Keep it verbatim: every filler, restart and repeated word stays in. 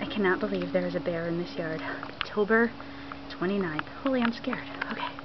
cannot believe there is a bear in this yard. October twenty-ninth. Holy, I'm scared. Okay.